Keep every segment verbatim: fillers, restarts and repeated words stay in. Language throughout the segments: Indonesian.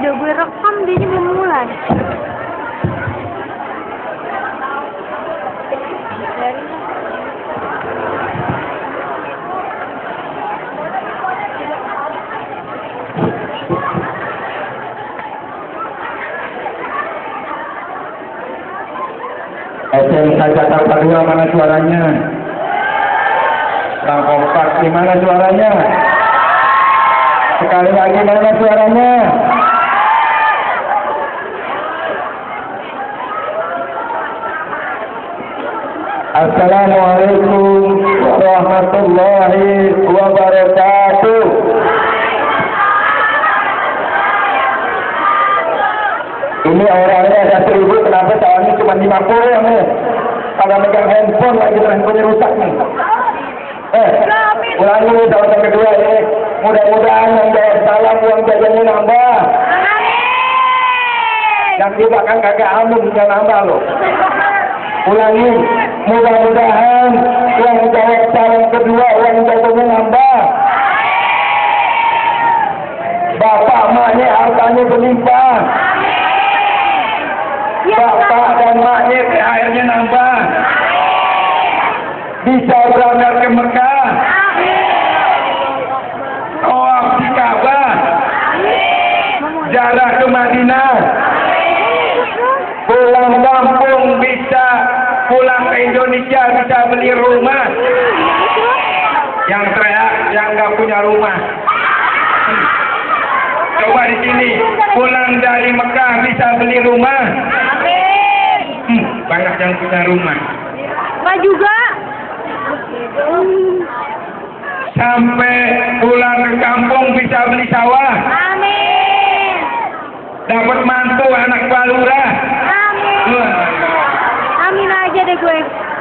udah gue rekam, dia ini belum mulai. S M K Jakarta dua mana suaranya? Bang Kompak di mana suaranya? Sekali lagi mana suaranya? Assalamualaikum warahmatullahi wabarakatuh. Ini orangnya ada seribu, kenapa soalnya cuma lima puluh ya nih? Kalau megang handphone lagi, handphonenya rusak nih. Eh, ulangi nih tahun yang kedua ini. Mudah-mudahan yang jawab salah uang jajannya nambah. Yang di belakang kagak amun bisa nambah loh. Ulangi, mudah-mudahan yang jawab salah yang kedua uang jajannya nambah. Bapak maknya hartanya berlimpah. Bapak dan maknya T H R-nya nambah. Bisa berangkat ke Mekah. Tawaf di Ka'bah. Ziarah ke Madinah. Pulang kampung bisa, pulang ke Indonesia bisa beli rumah. Yang teriak yang nggak punya rumah. Coba di sini, pulang dari Mekah bisa beli rumah. Hmm, banyak yang punya rumah. Mbak juga. Sampai pulang ke kampung bisa beli sawah. Amin. Dapat mantu anak balura. Amin. Wah. Amin aja deh gue.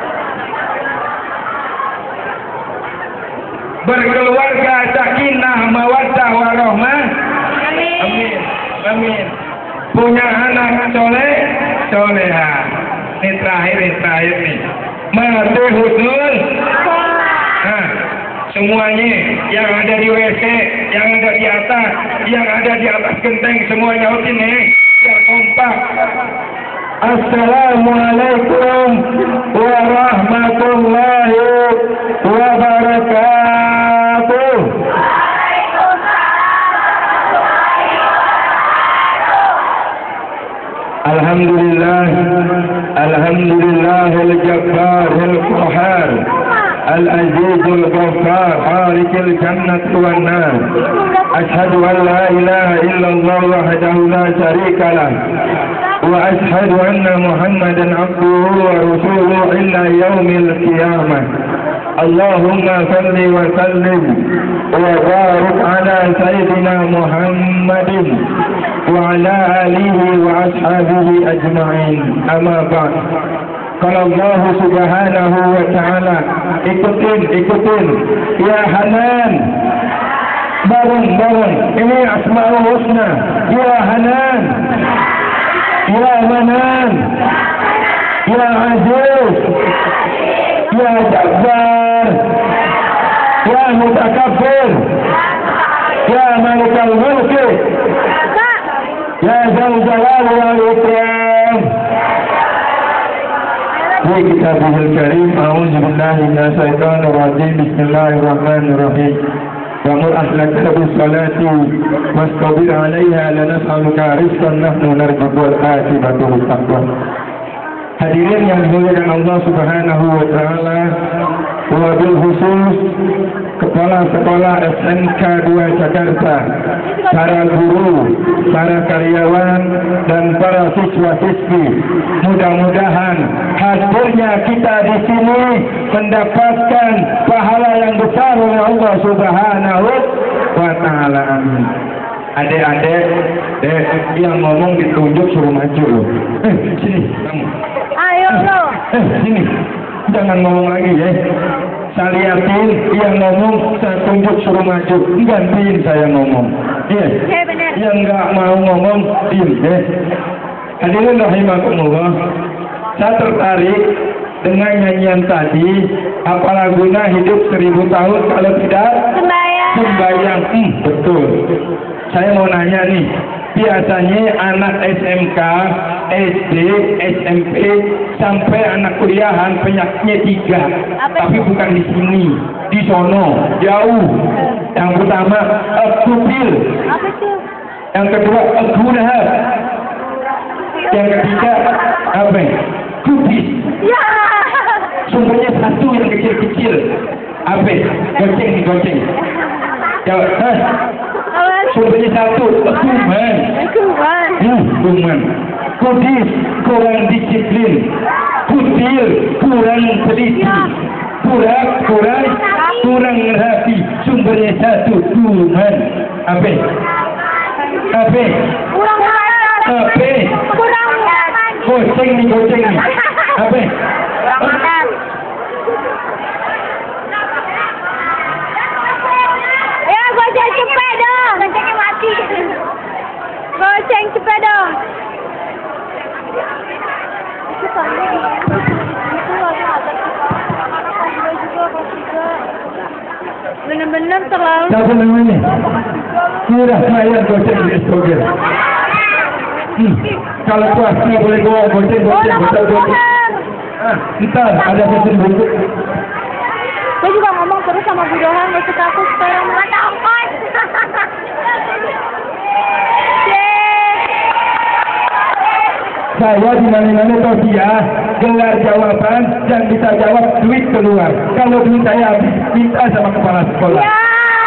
Berkeluarga sakinah mawaddah warahmah. Amin. Amin. Amin. Punya anak soleh, soleha. Ini terakhir, ini terakhir nih. Mati husnul. Nah, semuanya yang ada di W C, yang ada di atas, yang ada di atas genteng, semuanya nyautin nih. Biar kompak. Assalamualaikum warahmatullahi wabarakatuh. Alhamdulillah, Alhamdulillah al-Jabbar al-Qahhar al-Aziz al-Ghaffar khaliq al-jannah wan nar. Ashhadu an la ilaha illallah wahdahu la syarika lah wa ashhadu anna Muhammadan abduhu wa rasuluhu ila yaumil qiyamah. Allahumma salli wa sallim wa barik ala sayyidina Muhammadin wa ala alihi wa ashabihi ajma'in. Amma ba'd. Kalau Allah subhanahu wa ta'ala, ikutin, ikutin. Ya Hanan, bareng, bareng. Ini Asma'ul Husna. Ya Hanan, Ya Manan, Ya Aziz, Ya Jabbar, Ya Mutakabbir, Ya Malikal Mulki, Ya Dzal Jalal wal Ikram. Di kitabihil karim, a'udzu billahi minasy syaithanir rajim. Bismillahirrahmanirrahim. Wa mur ahlaka bis salati wastabir 'alaiha lanas'aluka rizqan nahnu narzuqu wal aqibatu lit taqwa. Hadirin yang dimuliakan Allah Subhanahu wa taala, wabil khusus Kepala Sekolah S M K dua Jakarta, para guru, para karyawan, dan para siswa-siswi, mudah-mudahan hadirnya kita di sini mendapatkan pahala yang besar oleh Allah Subhanahu wa taala. Amin. Adik-adik, dek yang ngomong ditunjuk suruh maju loh. Eh, sini kamu. Ayo lo. Eh, sini. Jangan ngomong lagi ya. Saya liatin yang ngomong, saya tunjuk suruh maju. Gantiin saya ngomong. Iya. Iya benar. Yang nggak mau ngomong, diem ya. Hadirin rahimakumullah. Saya tertarik dengan nyanyian tadi. Apalah guna hidup seribu tahun kalau tidak Sembayang. sembahyang. Hmm, betul. Saya mau nanya nih, biasanya anak S M K, S D, S M P sampai anak kuliahan penyakitnya tiga, Apa tapi itu? bukan di sini, di sono, jauh. Yang pertama, Akupil. Apa tuh? Yang kedua, Agunahar. Yang ketiga, apa? Kubis. Ya. Sumbernya satu yang kecil-kecil. Apa? Goceng nih, goceng. Jawab, hah? Apa? Sumbernya satu, kuman. Kuman. Hmm, kuman. Kudis, kurang disiplin. Kutil, kurang teliti. Kurang, kurang, kurang rapi. Sumbernya satu, kuman. Apa? Apa? Kurang makan. Apa? Kurang makan. Goceng nih, goceng nih. Apa? Kurang makan. Ya, goceng cepet dong. Gocengnya mati. Goceng cepet dong. Itu soalnya itu lagi ada anak-anak juga, kelas tiga. Bener-bener terlalu. Siapa namanya? Murah saya goceng di Estoger. Hmm. Kalau puasnya boleh gua goceng, Oh, goceng, nama goceng, goceng. bukan. Ah, ntar ada sesi buku. Gue juga ngomong terus sama Bu Dohan, gak suka aku supaya orang takut. Saya di mana-mana tahu dia gelar jawaban yang bisa jawab duit keluar. Kalau duit saya habis minta sama kepala sekolah. Ya.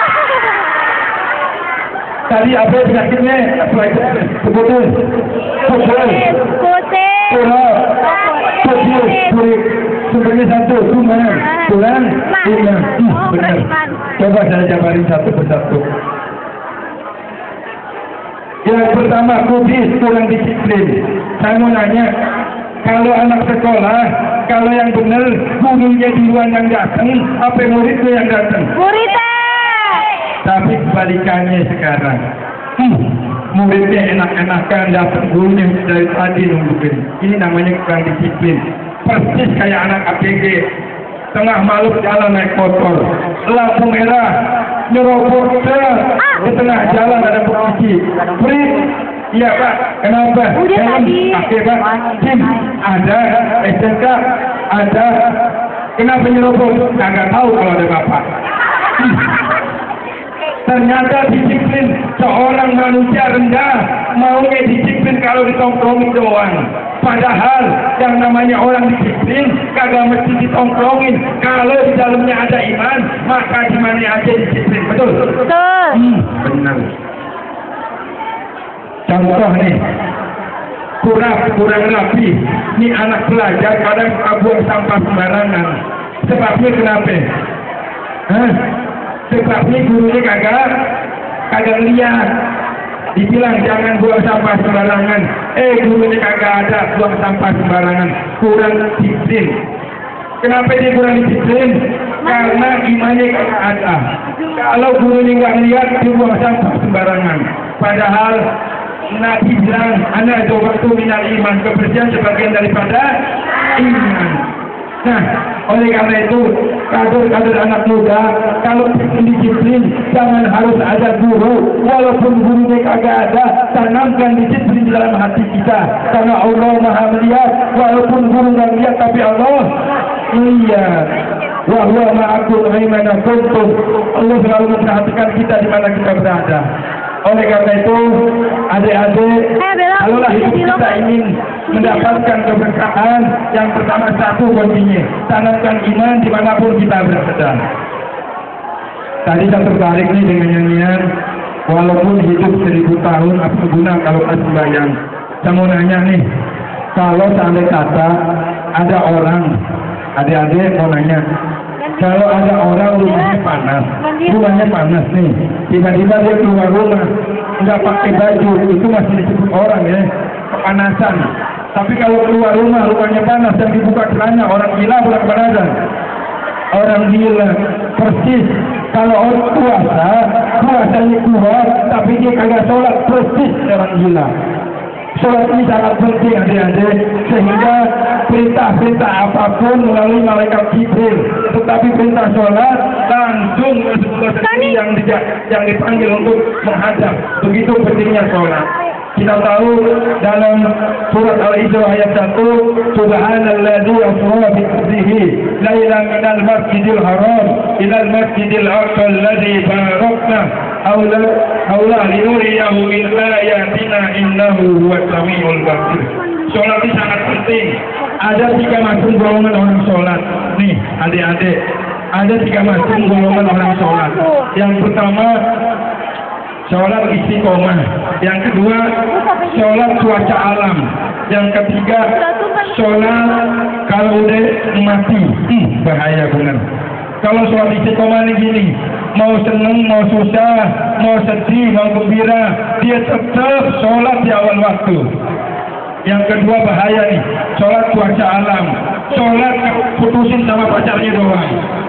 Tadi apa penyakitnya? Apa itu? Sebutin. Kusul. Putih. Kurang. Kusul. Kurik. Sumbernya satu. Kuman. Kurang. Iman. Hmm, benar. Coba saya jabarin satu persatu. Yang pertama, kudis, kurang disiplin. Saya mau nanya, kalau anak sekolah, kalau yang benar, gurunya duluan yang datang, apa muridnya yang datang? Muridnya. Tapi kebalikannya sekarang. Hmm, muridnya enak-enakan, datang gurunya dari tadi nungguin. Ini namanya kurang disiplin. Persis kayak anak A P G. Tengah malam jalan naik motor, lampu merah, nyerobot di tengah jalan ada polisi. Beri, iya Pak, kenapa? Udah Helm, tadi. pakai Pak, SIM, ada, S T K, ada. Kenapa nyerobot? Nggak tahu kalau ada Bapak. Hmm. Ternyata disiplin seorang manusia rendah maunya disiplin kalau ditongkrongin doang. Padahal yang namanya orang disiplin kagak mesti ditongkrongin. Kalau di dalamnya ada iman, maka di mana aja disiplin. Betul? Betul. Hmm, benar. Contoh nih, kurang kurang rapi. Ini anak pelajar kadang buang sampah sembarangan. Sebabnya kenapa? Hah? Sebabnya gurunya kagak kagak lihat. Dibilang jangan buang sampah sembarangan. Eh gurunya kagak ada buang sampah sembarangan. Kurang disiplin. Kenapa dia kurang disiplin? Karena imannya kagak ada. Kalau gurunya nggak lihat dia buang sampah sembarangan. Padahal Nabi bilang, anak itu waktu minal iman, kebersihan sebagian daripada iman. Nah, oleh karena itu, kader-kader anak muda, kalau disiplin, jangan harus ada guru. Walaupun gurunya kagak ada, tanamkan disiplin di dalam hati kita. Karena Allah Maha melihat, walaupun guru nggak lihat, tapi Allah lihat. Wa huwa ma'akum aimana kuntum. Allah selalu memperhatikan kita di mana kita berada. Oleh karena itu, adik-adik, kalaulah hidup kita ingin mendapatkan keberkahan, yang pertama satu kuncinya, tanamkan iman dimanapun kita berada. Tadi saya tertarik nih dengan nyanyian, walaupun hidup seribu tahun, apa guna kalau kasih bayang. Saya mau nanya nih, kalau seandainya kata ada orang, adik-adik mau nanya, kalau ada orang rumahnya panas, rumahnya panas nih, tiba-tiba dia keluar rumah, nggak pakai baju, itu masih disebut orang ya, kepanasan. Tapi kalau keluar rumah, rumahnya panas, dan dibuka celana, orang gila bukan kepanasan. Orang gila, persis. Kalau orang puasa, puasanya keluar, tapi dia kagak sholat, persis orang gila. Sholat ini sangat penting adik-adik, sehingga perintah-perintah apapun melalui malaikat Jibril, tetapi perintah sholat langsung langsung Rasulullah sendiri yang tidak yang dipanggil untuk menghadap. Begitu pentingnya sholat. Kita tahu dalam surat Al-Isra ayat satu, Subhanalladzi asra bi 'abdihi lailan minal masjidil haram ilal masjidil aqsa alladzi barakna haula haula linuriyahu min ayatina innahu huwas samiul basir. Sholat ini sangat penting. Ada tiga macam golongan orang sholat. Nih, adik-adik, ada tiga macam golongan orang sholat. Yang pertama, sholat istiqomah. Yang kedua, sholat cuaca alam. Yang ketiga, sholat kalau udah mati. Hmm, bahaya benar. Kalau sholat istiqomah ini gini, mau seneng, mau susah, mau sedih, mau gembira, dia tetap sholat di awal waktu. Yang kedua bahaya nih, sholat cuaca alam. Sholat putusin sama pacarnya doang.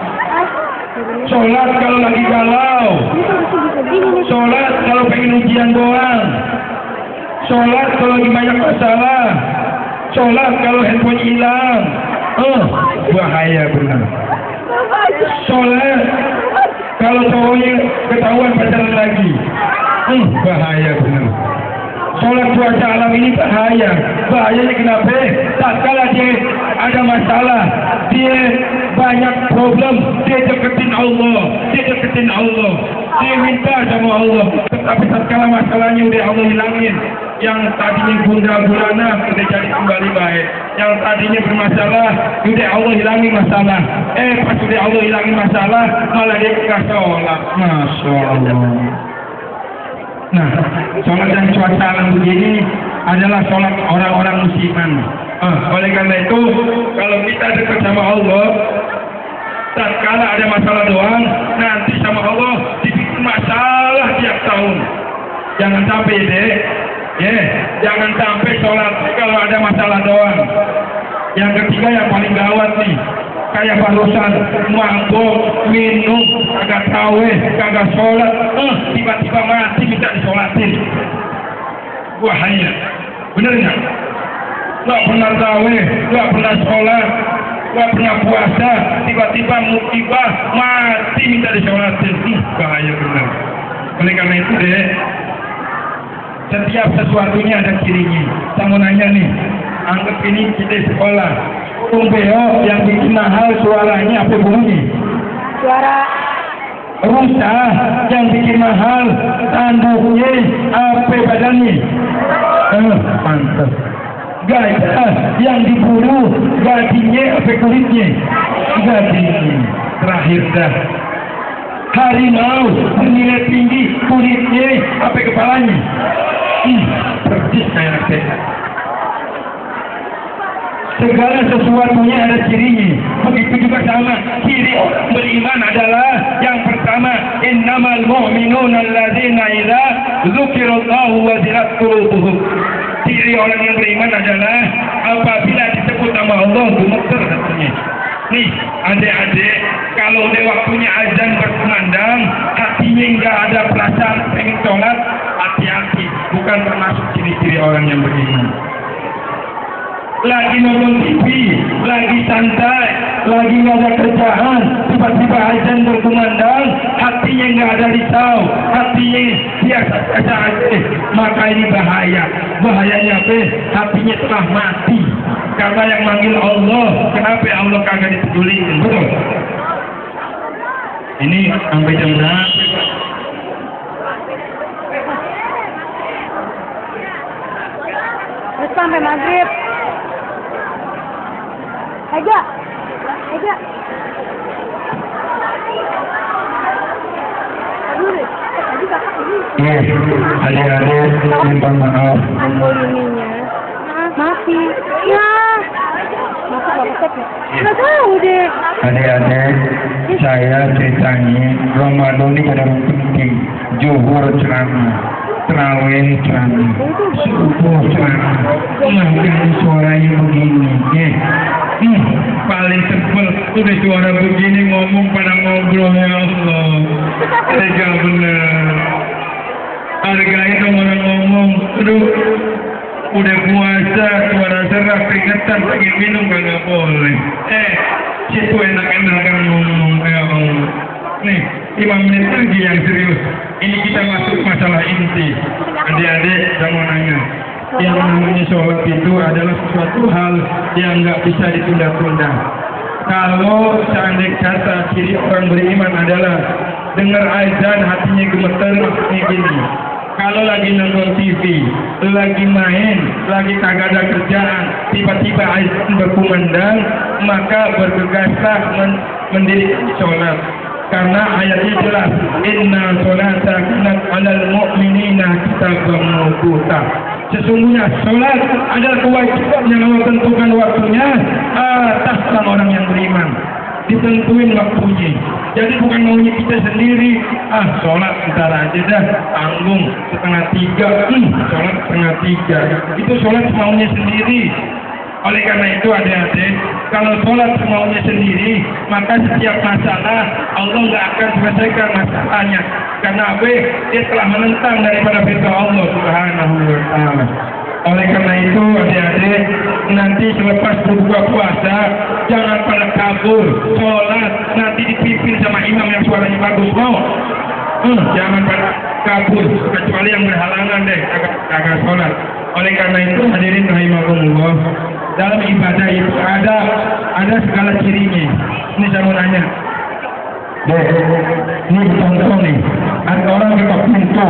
Sholat kalau lagi galau. Sholat kalau pengen ujian doang. Sholat kalau lagi banyak masalah. Sholat kalau handphone hilang. Oh, bahaya benar. Sholat kalau cowoknya ketahuan pacaran lagi. Hmm, bahaya benar. Sholat cuaca alam ini bahaya. Bahayanya kenapa? Tak kala dia ada masalah, dia banyak problem, dia deketin Allah, dia deketin Allah, dia minta sama Allah. Tetapi tak kala masalahnya udah Allah hilangin. Yang tadinya gundah gulana udah jadi kembali baik. Yang tadinya bermasalah, udah Allah hilangin masalah. Eh pas udah Allah hilangin masalah, malah dia nggak sholat. Masya Allah. Nah, sholat dan cuaca alam begini adalah sholat orang-orang musliman. Ah, oleh karena itu, kalau kita dekat sama Allah, tak kala ada masalah doang, nanti sama Allah dibikin masalah tiap tahun. Jangan sampai deh, ya, yeah, jangan sampai sholat kalau ada masalah doang. Yang ketiga yang paling gawat nih, kayak barusan mabuk, minum, kagak tawe, kagak sholat, eh, tiba-tiba mati minta disolatin. Bahaya, bener nggak? Nggak pernah tawe, nggak pernah sholat, nggak pernah puasa, tiba-tiba musibah mati minta disolatin. Ih, bahaya bener. Oleh karena itu deh, setiap sesuatunya ada cirinya. Saya mau nanya nih, anggap ini kita sekolah. Kumpeo yang bikin mahal suaranya apa bunyi? Suara Rusa yang bikin mahal tanduknya apa badannya? Eh, mantap. Gajah yang diburu gajinya apa kulitnya? Gajinya. Terakhir dah. Harimau bernilai tinggi kulitnya apa kepalanya? Ih, persis kayak saya. Segala sesuatunya ada cirinya. Begitu juga sama ciri orang beriman adalah yang pertama, innamal mu'minuna alladzina idza dzukirallahu wajilat qulubuhum. Ciri orang yang beriman adalah apabila disebut nama Allah gemeter hatinya. Nih, adik-adik, kalau udah waktunya azan berkumandang, hatinya enggak ada perasaan pengen sholat, hati-hati, bukan termasuk ciri-ciri orang yang beriman. Lagi nonton T V, lagi santai, lagi nggak ada kerjaan, tiba-tiba azan berkumandang, hatinya nggak ada risau, hatinya biasa-biasa aja, maka ini bahaya. Bahayanya apa? Hatinya telah mati. Karena yang manggil Allah, kenapa Allah kagak dipeduliin? Betul? Ini sampai jam berapa? sampai maghrib. Aja, aja. Iya, adik-adik minta maaf. Ampul ininya mati. Ya, masa bapak cek ya? Nggak tahu deh. Adik-adik, saya ceritanya Ramadan ini pada penting. Zuhur ceramah, terawih ceramah, subuh ceramah. Nah, suaranya begini, ya. Hmm, paling sebel udah suara begini ngomong pada ngobrol, ya Allah. Tega bener. Hargain dong orang ngomong. Aduh, udah puasa, suara serak, keringetan, pengen minum kagak boleh. Eh, situ enak-enakan ngomong, ya Allah. Nih, lima menit lagi yang serius. Ini kita masuk masalah inti. Adik-adik saya mau nanya, yang namanya sholat itu adalah sesuatu hal yang nggak bisa ditunda-tunda. Kalau seandainya kata ciri orang beriman adalah dengar azan hatinya gemeter, maksudnya gini. Kalau lagi nonton T V, lagi main, lagi kagak ada kerjaan, tiba-tiba azan berkumandang, maka bergegaslah men mendirikan sholat. Karena ayatnya jelas, inna sholata kanat alal mu'minina kitaban mawquta. Sesungguhnya sholat adalah kewajiban yang Allah tentukan waktunya atas orang yang beriman. Ditentuin waktunya. Jadi bukan maunya kita sendiri. Ah, sholat bentar aja dah, tanggung setengah tiga. Hmm, sholat setengah tiga. Itu sholat maunya sendiri. Oleh karena itu adik-adik, kalau sholat maunya sendiri, maka setiap masalah Allah nggak akan selesaikan masalahnya. Karena apa? Dia telah menentang daripada perintah Allah Subhanahu wa Ta'ala. Oleh karena itu adik-adik, nanti selepas berbuka puasa jangan pada kabur sholat, nanti dipimpin sama imam yang suaranya bagus, mau hmm, jangan pada kabur kecuali yang berhalangan deh kagak sholat. Oleh karena itu hadirin rahimakumullah, dalam ibadah itu ada ada segala cirinya. Ini saya mau nanya deh, ini contoh nih, ada orang ketok pintu,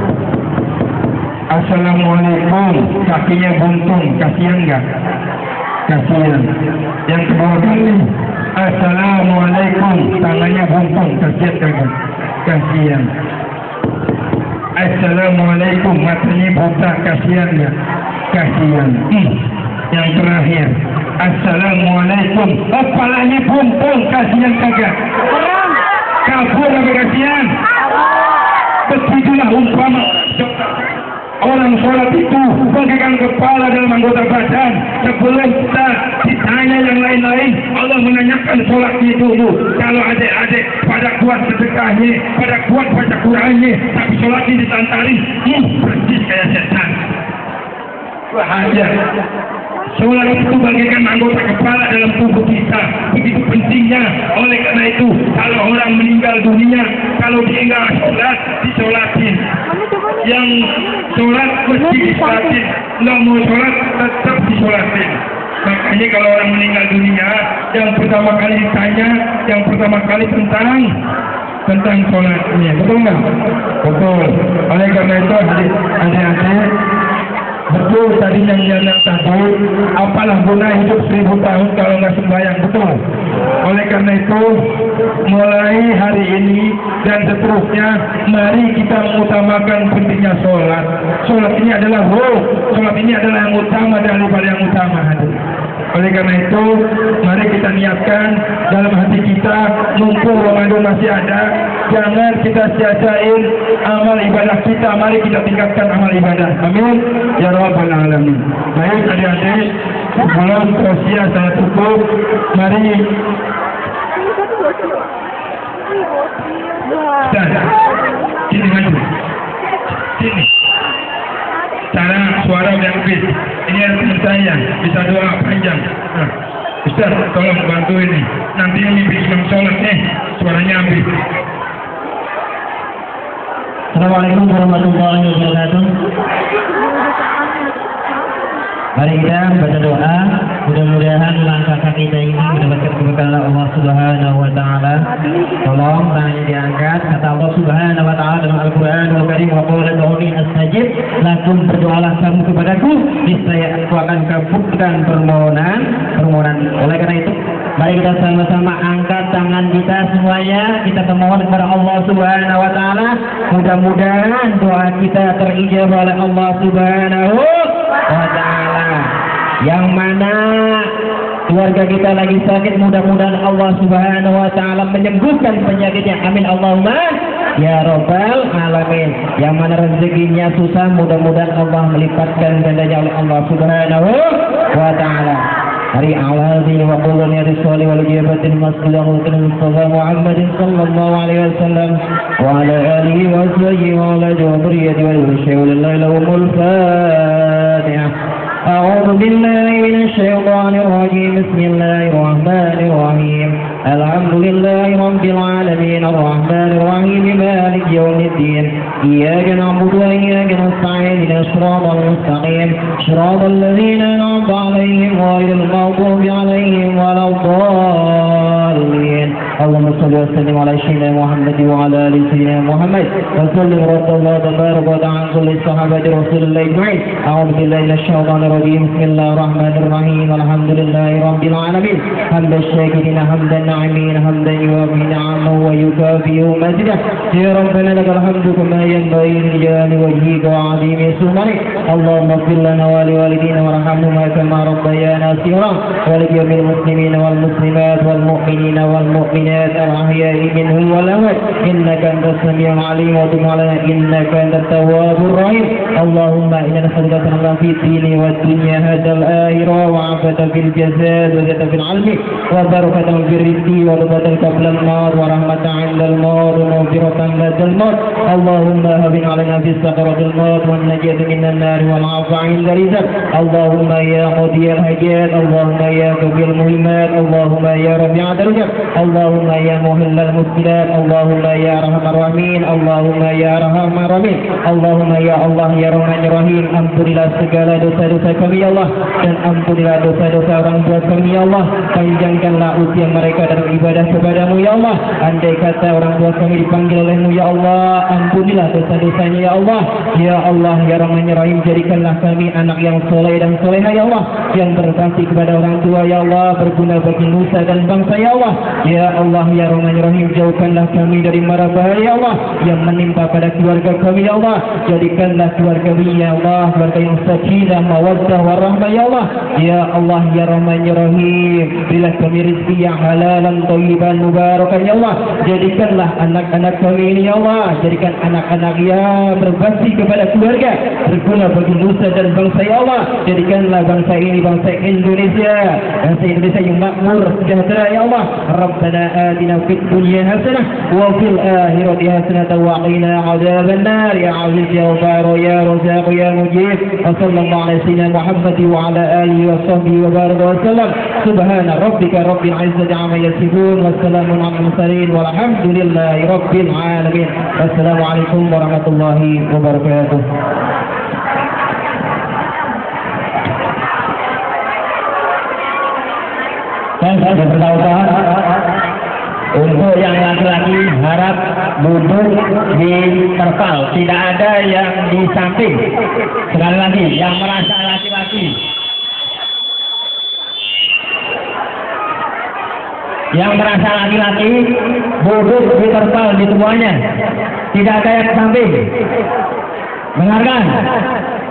assalamualaikum, kakinya buntung, kasihan nggak? Kasihan. Yang kedua kali, assalamualaikum, tangannya buntung, kasihan nggak? Kasihan. Assalamualaikum, matanya buta, kasihan nggak? Kasihan. Hmm. Yang terakhir, assalamualaikum, kepalanya buntung, kasihan kagak? Kabur apa kasihan? Begitulah umpama orang sholat itu bagaikan kepala dalam anggota badan. Sebelum kita ditanya yang lain-lain, Allah menanyakan sholatnya dulu. Kalau adik-adik pada kuat sedekahnya, pada kuat baca Qur'annya, tapi sholatnya ditantarin, hmm, persis kayak setan. Bahaya. Sholat itu bagaikan anggota kepala dalam tubuh kita, begitu pentingnya. Oleh karena itu, kalau orang meninggal dunia, kalau dia nggak sholat, disolatin. Yang sholat mesti disolatin, nggak mau sholat tetap disolatin. Makanya kalau orang meninggal dunia, yang pertama kali ditanya, yang pertama kali tentang tentang sholatnya, betul nggak? Betul. Oleh karena itu, adik-adik, betul tadi yang yang tadi, apalah guna hidup seribu tahun kalau nggak sembahyang, betul. Oleh karena itu, mulai hari ini dan seterusnya, mari kita mengutamakan pentingnya sholat. Sholat ini adalah ruh, sholat ini adalah yang utama daripada yang utama. Oleh karena itu, mari kita niatkan dalam hati kita, mumpung Ramadan masih ada, jangan kita sia-siain amal ibadah kita. Mari kita tingkatkan amal ibadah. Amin ya rabbal alamin. Baik adik-adik, sebelum tausiah saya tutup, mari dan sini maju, sini. Cara suara udah habis. Ini ada teman saya, bisa doa panjang. Nah, Ustaz, tolong bantu ini. Nanti ini imam sholat nih, suaranya habis. Assalamualaikum warahmatullahi wabarakatuh. Mari kita baca doa. Mudah-mudahan langkah kaki kita ini mendapatkan keberkahan Allah Subhanahu wa Ta'ala. Tolong tangannya diangkat. Kata Allah Subhanahu wa Ta'ala dalam Al-Quran Al-Karim, wa qul ud'uni astajib lakum, berdoalah kamu kepadaku, niscaya aku akan kabulkan permohonan permohonan. Oleh karena itu, mari kita sama-sama angkat tangan kita semuanya. Kita memohon kepada Allah Subhanahu wa Ta'ala. Mudah-mudahan doa kita terijabah oleh Allah Subhanahu wa Ta'ala. Yang mana keluarga kita lagi sakit, mudah-mudahan Allah Subhanahu wa Ta'ala menyembuhkan penyakitnya. Amin Allahumma ya rabbal alamin. Yang mana rezekinya susah, mudah-mudahan Allah melipatkan gandanya oleh Allah Subhanahu wa Ta'ala. Hari awal ini wa qulun ya risali wal ijabatil mas'ulahu kan Mustafa Muhammadin sallallahu alaihi wasallam wa ala alihi wa sahbihi wa ala dzurriyyati wal syai'il lahumul fatihah. أعوذ بالله من الشيطان الرجيم. بسم الله الرحمن الرحيم. الحمد لله رب العالمين الرحمن الرحيم مالك يوم الدين إياك نعبد وإياك نستعين اهدنا الصراط المستقيم صراط الذين أنعمت عليهم غير المغضوب عليهم ولا الضالين اللهم صل وسلم على سيدنا محمد وعلى آل سيدنا محمد وسلم رضي الله تبارك وتعالى عن كل الصحابة رسول الله أجمعين أعوذ بالله من الشيطان الرجيم بسم الله الرحمن الرحيم الحمد لله رب العالمين حمد الشاكرين حمد الناعمين حمدا يوافي نعمه ويكافئ مزيده يا ربنا لك الحمد كما ينبغي لجلال وجهك وعظيم سلطانك اللهم اغفر لنا ولوالدينا وارحمهما كما ربيانا صغارا ولجميع المسلمين والمسلمات والمؤمنين والمؤمنات الأحياء منهم والأموات إنك أنت السميع العليم وتب علينا إنك أنت التواب الرحيم اللهم إنا نسألك الله في الدين والدنيا هذا الآخرة وعافية في الجسد وزيادة في العلم وبركة في الرزق ورضا قبل الموت ورحمة عند الموت ومغفرة بعد الموت اللهم هون علينا في سكرات الموت والنجاة من النار والعفو عند الرزق اللهم يا قاضي الحاجات اللهم يا كفي المهمات اللهم يا رفيع الدرجات اللهم يا مهل المشكلات اللهم يا ارحم الراحمين اللهم يا ارحم الراحمين اللهم ya Allah ya Rahman ya Rahim ampunilah segala dosa-dosa kami ya Allah dan ampunilah dosa-dosa orang tua kami ya Allah panjangkanlah usia mereka dalam ibadah kepadamu ya Allah andai kata orang tua kami dipanggil olehmu ya Allah ampunilah dosa-dosanya ya Allah ya Allah ya Rahman ya Rahim jadikanlah kami anak yang soleh dan soleha ya Allah yang berbakti kepada orang tua ya Allah berguna bagi nusa dan bangsa ya Allah ya Allah ya Rahman ya Rahim jauhkanlah kami dari mara bahaya ya Allah yang menimpa pada keluarga kami ya Allah jadikanlah keluarga kami ya Allah keluarga yang sakinah mawaddah warahmah ya Allah ya Allah ya Rahman ya Rahim berilah kami rezeki yang halalan thayyiban mubarakan ya Allah jadikanlah anak-anak kami ini ya Allah jadikan anak-anak yang berbakti kepada keluarga berguna bagi nusa dan bangsa ya Allah jadikanlah bangsa ini bangsa Indonesia bangsa Indonesia yang makmur sejahtera ya Allah Rabbana atina fid dunya hasanah wa fil akhirati hasanah wa qina adzaban nar ya aziz ya ghaffar ya razzaq ya mujib wa sallallahu ala sayyidina Muhammad wa ala alihi wa sahbihi wa baraka wa sallam subhana rabbika rabbil izzati amma yasifun wa salamun ala mursalin walhamdulillahi rabbil alamin wassalamu alaikum warahmatullahi wabarakatuh. Dan saya beritahukan untuk yang laki-laki harap duduk di terpal, tidak ada yang di samping. Sekali lagi, yang merasa laki-laki, yang merasa laki-laki duduk di terpal di semuanya, tidak ada yang di samping. Dengarkan.